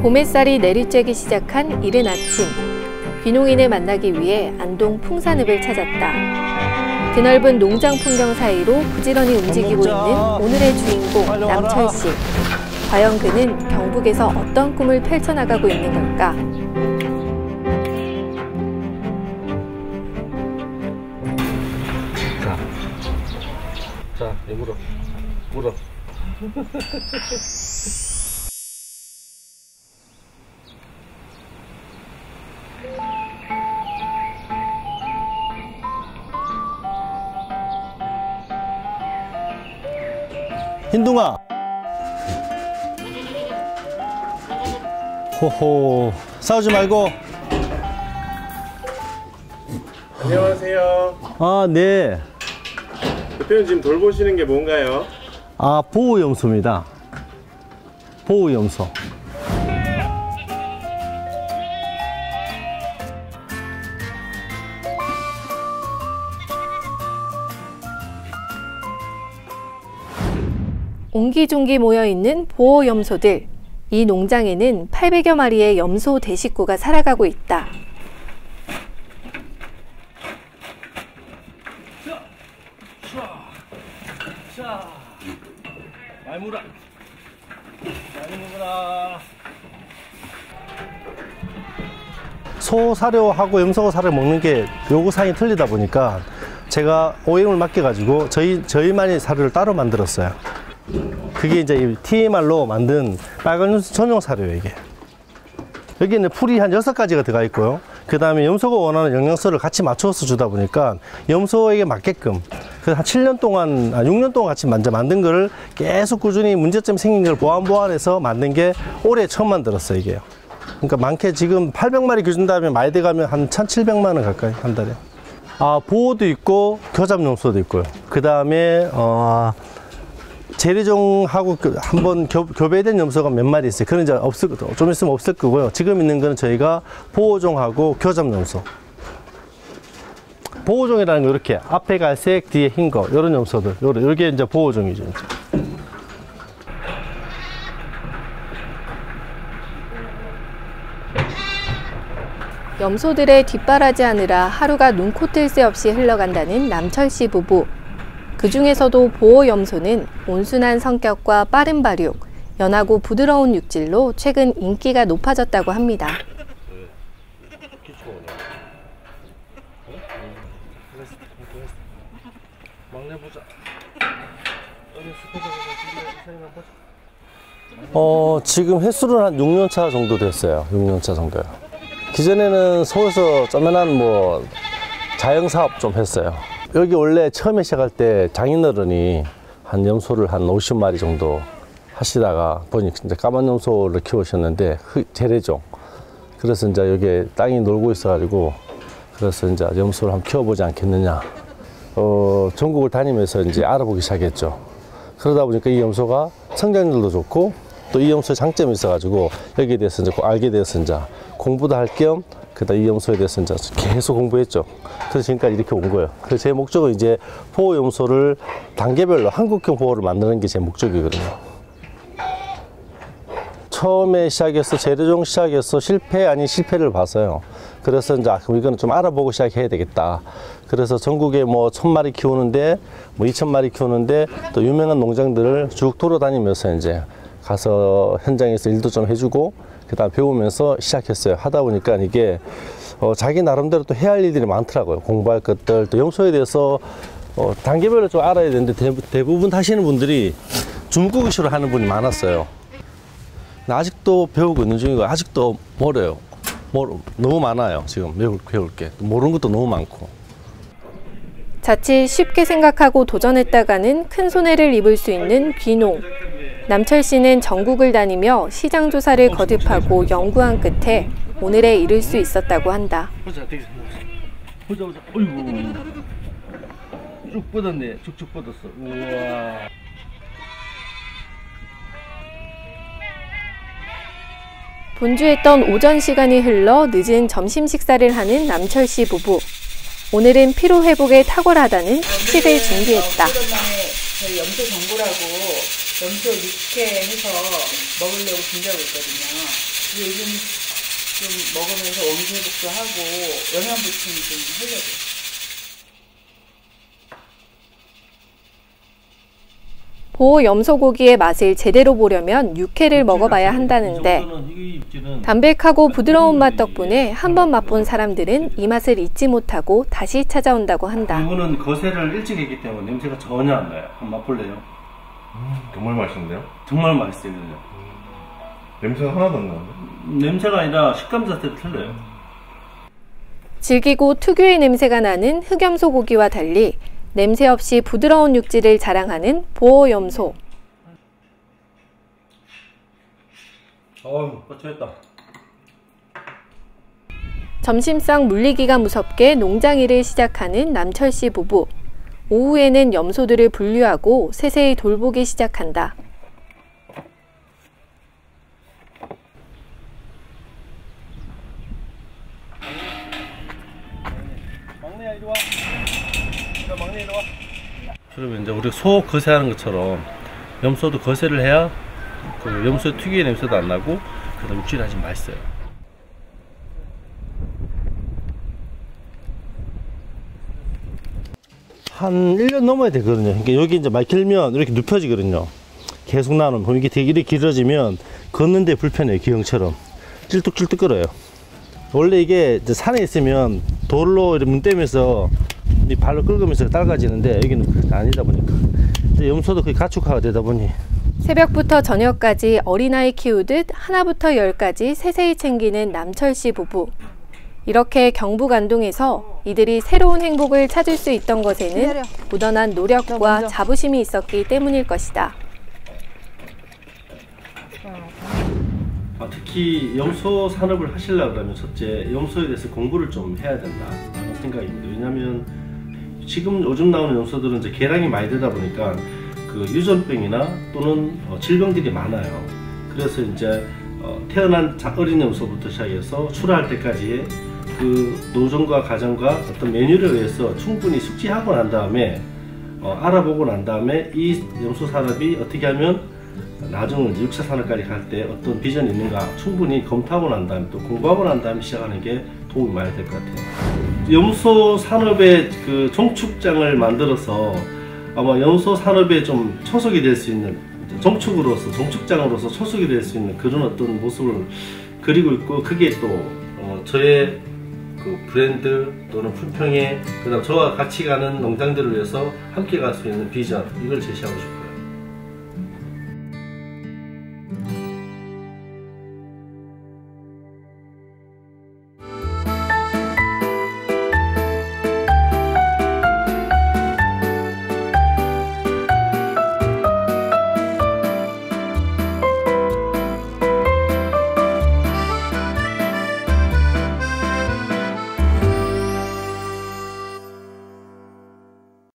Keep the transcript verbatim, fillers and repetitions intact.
봄햇살이 내리쬐기 시작한 이른 아침, 귀농인을 만나기 위해 안동 풍산읍을 찾았다. 드넓은 농장 풍경 사이로 부지런히 움직이고 있는 오늘의 주인공 남철 씨. 과연 그는 경북에서 어떤 꿈을 펼쳐나가고 있는 걸까? 자, 자, 얘 물어, 물어. 흰둥아. 호호, 싸우지 말고. 안녕하세요. 아, 네. 대표님 지금 돌보시는 게 뭔가요? 아, 보호염소입니다. 보호염소. 옹기종기 모여있는 보호염소들. 이 농장에는 팔백여 마리의 염소 대식구가 살아가고 있다. 자, 많이 물어. 많이 물어라. 소 사료하고 염소 사료 먹는 게 요구사항이 틀리다 보니까 제가 오엠을 맡겨가지고 저희, 저희만의 사료를 따로 만들었어요. 그게 이제 티엠알로 만든 빨간 염소 전용 사료예요, 이게. 여기는 풀이 한 여섯 가지가 들어가 있고요. 그 다음에 염소가 원하는 영양소를 같이 맞춰서 주다 보니까 염소에게 맞게끔 그 한 칠 년 동안, 아, 육 년 동안 같이 먼저 만든 거를 계속 꾸준히 문제점이 생긴 걸 보완 보완해서 만든 게 올해 처음 만들었어요, 이게요. 그러니까 많게 지금 팔백 마리 기준 다음에 많이 돼가면 한 천칠백만 원 가까이 한 달에. 아, 보호도 있고 교잡 염소도 있고요. 그 다음에 어, 재래종하고 한번 교배된 염소가 몇 마리 있어요. 그런 이제 없을, 좀 있으면 없을 거고요. 지금 있는 거는 저희가 보호종하고 교잡 염소. 보호종이라는 거 이렇게 앞에 갈색, 뒤에 흰 거, 이런 염소들. 요런, 요게 이제 보호종이죠. 이제. 염소들의 뒷바라지하느라 하루가 눈코 뜰 새 없이 흘러간다는 남철 씨 부부. 그 중에서도 보호염소는 온순한 성격과 빠른 발육, 연하고 부드러운 육질로 최근 인기가 높아졌다고 합니다. 어, 지금 횟수는 한 육 년 차 정도 됐어요. 육 년 차 정도요. 기존에는 서울에서 쪼매난 뭐 자영사업 좀 했어요. 여기 원래 처음에 시작할 때 장인어른이 한 염소를 한 오십 마리 정도 하시다가 보니까 이제 까만 염소를 키우셨는데 재래종. 그래서 이제 여기 땅이 놀고 있어가지고 그래서 이제 염소를 한번 키워보지 않겠느냐. 어, 전국을 다니면서 이제 알아보기 시작했죠. 그러다 보니까 이 염소가 성장률도 좋고 또 이 염소의 장점이 있어가지고 여기에 대해서 이제 알게 돼서 이제 공부도 할 겸 그다음 이 염소에 대해서 이제 계속 공부했죠. 그래서 지금까지 이렇게 온 거예요. 그래서 제 목적은 이제 보호 염소를 단계별로 한국형 보호를 만드는 게 제 목적이거든요. 처음에 시작해서 재래종 시작해서 실패 아닌 실패를 봐서요. 그래서 이제 그럼 이거는 좀 알아보고 시작해야 되겠다. 그래서 전국에 뭐 천 마리 키우는데 뭐 이천 마리 키우는데 또 유명한 농장들을 쭉 돌아다니면서 이제 가서 현장에서 일도 좀 해주고 그다음 배우면서 시작했어요. 하다 보니까 이게 어, 자기 나름대로 또 해야 할 일들이 많더라고요. 공부할 것들 또 염소에 대해서 어, 단계별로 좀 알아야 되는데 대, 대부분 하시는 분들이 중국어시로 하는 분이 많았어요. 아직도 배우고 있는 중이고 아직도 멀어요. 멀, 너무 많아요. 지금 배울, 배울 게 모르는 것도 너무 많고. 자칫 쉽게 생각하고 도전했다가는 큰 손해를 입을 수 있는 귀농. 남철 씨는 전국을 다니며 시장 조사를 거듭하고 연구한 끝에 오늘에 이를 수 있었다고 한다. 보자, 되게 보자, 보자. 어이구, 쭉 뻗었네. 쭉쭉 뻗었어. 우와. 분주했던 오전 시간이 흘러 늦은 점심 식사를 하는 남철 씨 부부. 오늘은 피로 회복에 탁월하다는 식을 준비했다. 저희 염소 전골하고 염소 육회 해서 먹으려고 준비하고 있거든요. 요즘 좀 먹으면서 원기 회복도 하고 영양 보충 좀 하려고. 보호 염소고기의 맛을 제대로 보려면 육회를 먹어봐야 한다는데 담백하고 부드러운 맛 덕분에 한 번 맛본 사람들은 이 맛을 잊지 못하고 다시 찾아온다고 한다. 이거는 거세를 일찍 했기 때문에 냄새가 전혀 안 나요. 한번 맛볼래요? 음, 정말 맛있는데요? 정말 맛있어요. 음, 냄새가 하나도 안 나는데? 냄새가 아니라 식감 자체도 틀려요. 질기고 특유의 냄새가 나는 흑염소 고기와 달리 냄새 없이 부드러운 육질을 자랑하는 보호염소. 어우, 뻗쳐있다. 점심상 물리기가 무섭게 농장 일을 시작하는 남철 씨 부부. 오후에는 염소들을 분류하고 세세히 돌보기 시작한다. 막내야, 이리 와. 막내 이리 와. 그러면 이제 우리 소 거세하는 것처럼 염소도 거세를 해야 그 염소 특유의 냄새도 안 나고 그다음 육질이 아주 맛있어요. 한 일 년 넘어야 되거든요. 그러니까 여기 이제 많이 길면 이렇게 눕혀지거든요. 계속 나누면. 그럼 이게 되게 이렇게 길어지면 걷는데 불편해요. 기형처럼. 찔뚝찔뚝 끓어요. 원래 이게 이제 산에 있으면 돌로 이렇게 문 떼면서 이 발로 긁으면서 딸가지는데 여기는 아니다 보니까. 이제 염소도 거의 가축화가 되다 보니. 새벽부터 저녁까지 어린아이 키우듯 하나부터 열까지 세세히 챙기는 남철 씨 부부. 이렇게 경북 안동에서 이들이 새로운 행복을 찾을 수 있던 것에는 무던한 노력과 자부심이 있었기 때문일 것이다. 아, 특히 염소 산업을 하시려고 그러면 첫째 염소에 대해서 공부를 좀 해야 된다라는 생각입니다. 왜냐하면 지금 요즘 나오는 염소들은 이제 개량이 많이 되다 보니까 그 유전병이나 또는 어, 질병들이 많아요. 그래서 이제 어, 태어난 어린 염소부터 시작해서 출하할 때까지의 그 노정과 가정과 어떤 메뉴를 위해서 충분히 숙지하고 난 다음에 어, 알아보고 난 다음에 이 염소 산업이 어떻게 하면 나중에 육사 산업까지 갈 때 어떤 비전이 있는가 충분히 검토하고 난 다음에 또 공부하고 난 다음에 시작하는 게 도움이 많이 될 것 같아요. 염소 산업의 그 종축장을 만들어서 아마 염소 산업에 좀 초석이 될 수 있는 종축으로서 종축장으로서 초석이 될 수 있는 그런 어떤 모습을 그리고 있고 그게 또 어, 저의 그 브랜드 또는 품평에 그다음 저와 같이 가는 농장들을 위해서 함께 갈 수 있는 비전 이걸 제시하고 싶어요.